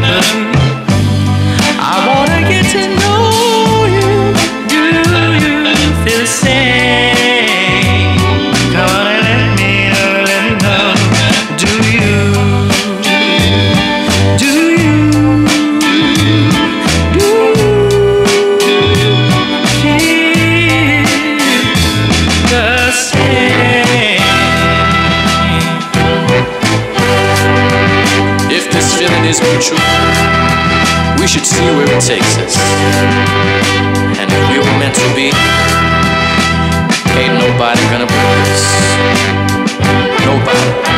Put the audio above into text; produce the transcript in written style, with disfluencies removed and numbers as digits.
I wanna get to know you. Do you feel the same? Come on and let me know. Do you? Do you? Do you feel the same? If this feeling is mutual, we should see where it takes us. And if we were meant to be, ain't nobody gonna break us. Nobody.